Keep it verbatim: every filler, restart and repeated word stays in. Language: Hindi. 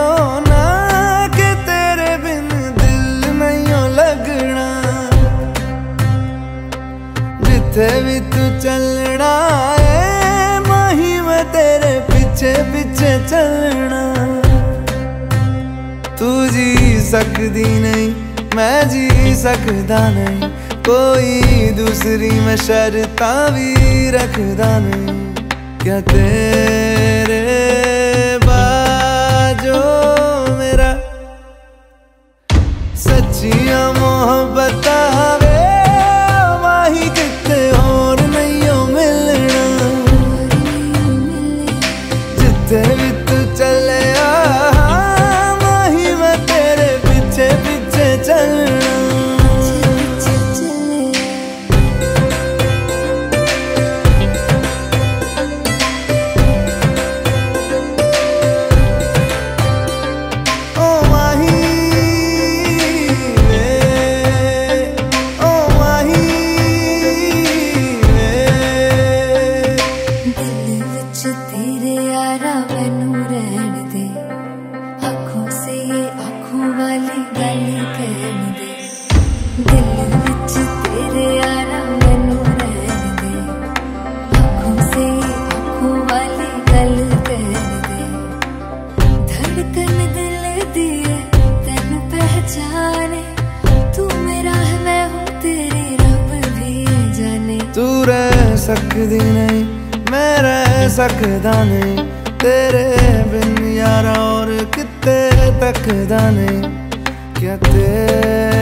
ना कि तेरे बिन दिल नहीं हो लगना। जिथे भी तू चलना है माही मैं तेरे पीछे पीछे चलना। तू जी सकदी नहीं मैं जी सकदा नहीं, कोई दूसरी मैं शर्तां भी रखदा नहीं। क्या तेरे बाजो मेरा सच्चियां मोहब्बत वे माही किते होर नहीं हो मिलना। जिथे भी तू चले माही मैं तेरे पीछे पीछे चलना। तू रह सकदी नहीं मैं रह सकदा नहीं, तेरे बिन यारा और किते तकदा नहीं। क्या तेरे